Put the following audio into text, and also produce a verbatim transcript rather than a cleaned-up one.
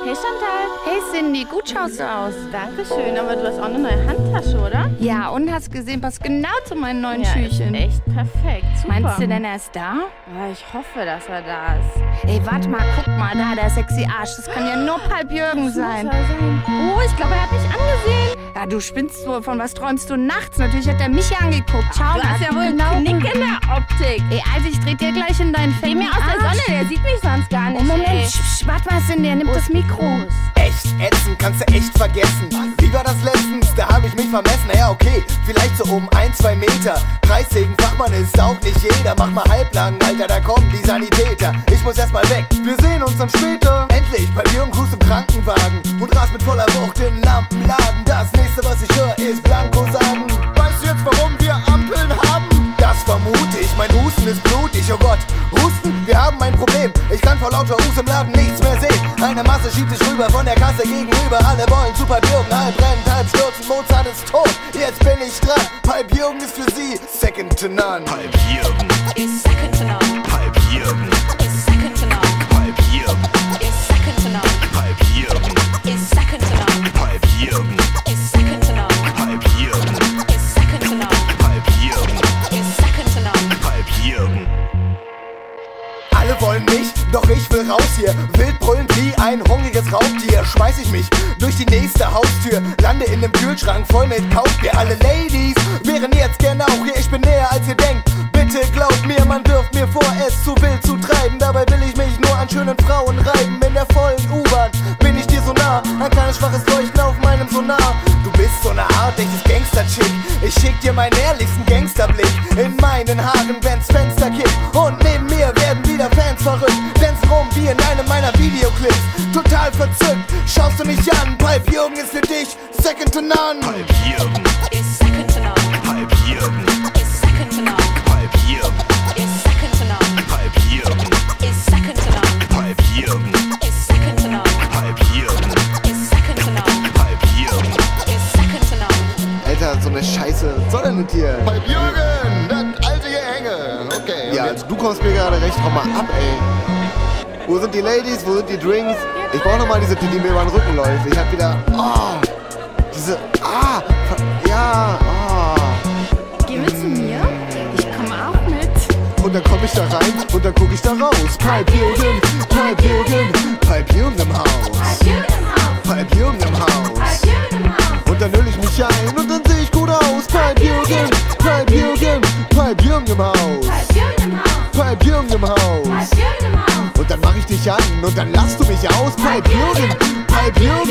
Hey Chantal. Hey Cindy, gut schaust du aus. Dankeschön, aber du hast auch eine neue Handtasche, oder? Ja, und hast gesehen, passt genau zu meinen neuen Ja, Schüchen. ist echt perfekt, super. Meinst du denn, er ist da? Oh, ich hoffe, dass er da ist. Ey, warte mal, guck mal, da, der sexy Arsch. Das kann ja nur Palp Jürgen sein. Muss er sein. Oh, ich glaube, er hat mich angesehen. Ja, du spinnst wohl. Von was träumst du nachts? Natürlich hat er mich angeguckt. Schau Du mal, hast ja wohl einen genau. Knick in der Optik. Ey, Alter, ich dreh dir gleich in deinen Fake Geh mir aus der Sonne, der sieht mich sonst gar nicht. Oh, Moment, ey. sch, sch, warte mal, Cindy, er nimmt das Mikro. Echt ätzend, kannst du echt vergessen. Wie war das letztens? Da hab ich mich vermessen. Ja, okay, vielleicht so um ein, zwei Meter. Kreissägenfachmann ist auch nicht jeder. Mach mal halblang, Alter, da kommen die Sanitäter. Ich muss erst mal weg, wir sehen uns dann später. Endlich, bei Jürgen Gruß im Krankenwagen und rast mit voller Wucht in Lampenladen. Das nächste, was ich höre, ist Blanco sagen. Weißt du jetzt, warum wir Ampeln haben? Das vermute ich, mein Husten ist blutig, oh Gott. Husten, wir haben ein Problem. Ich kann vor lauter Hus im Laden nichts mehr sehen. Eine Masse schiebt sich rüber von der Kasse gegenüber. Alle wollen Super Jürgen, halb rennen, halb stürzen. Mozart ist tot, jetzt bin ich dran. Palp Jürgen ist für sie second to none. Palp Jürgen is second to none. Palp Jürgen Is second to none. Palp Jürgen Is second to none. Palp Jürgen Is second to none. Palp Jürgen Is second to none. Palp Jürgen Is second to none. Palp Jürgen Is second to none. Palp Jürgen. Alle wollen mich, doch ich will raus hier. Wild brüllend wie ein hungriges Raubtier. Schmeiß ich mich durch die nächste Haustür. Lande in dem Kühlschrank voll mit Kaufbier. Alle Ladies wären jetzt gerne auch hier. Ich bin näher als ihr denkt. Bitte glaubt mir, man dürft mir vor, es zu wild zu treiben. Dabei will ich mich nur an schönen Frauen reiben. In der vollen U-Bahn bin ich dir so nah. Ein kleines schwaches Leuchten auf meinem Sonar. Du bist so eine Art echtes Gangster-Chick. Ich schick dir meinen ehrlichsten Gangsterblick. In meinen Haaren, wenn's Fenster kippt. Und neben mir werden wieder Fans verrückt. Dancen rum wie in einem meiner Videoclips. Total verzückt, schaust du mich an. Palp Jürgen ist für dich second to none. Palp Jürgen Is second to none. Palp Jürgen Is second to none. Palp Jürgen Is second to none. Palp Jürgen Is second to none. Palp Jürgen Is second to none. Palp Jürgen Is second to none. Palp Jürgen. Is second to none. Alter, so eine Scheiße. Was soll denn mit dir? Palp Jürgen, das alte Gehänge. Okay. Ja, also du kommst mir gerade recht drauf mal ab, ey. Wo sind die Ladies? Wo sind die Drinks? Ich brauch nochmal diese, die mir über den Rücken läuft. Ich hab wieder. Oh, diese. Ah! Ja! Oh. Geh mit zu mir? Ich komm auch mit. Und dann komm ich da rein und dann guck ich da raus. Palp Jürgen, Palp Jürgen, Palp Jürgen im Haus. Palp Jürgen im Haus. Und dann hüll ich mich ein und dann seh ich gut aus. Palp Jürgen, Palp Jürgen, Palp Jürgen im Haus. Palp Jürgen im Haus. Und dann mach ich dich an und dann lass du mich aus. Palp Jürgen, Palp Jürgen.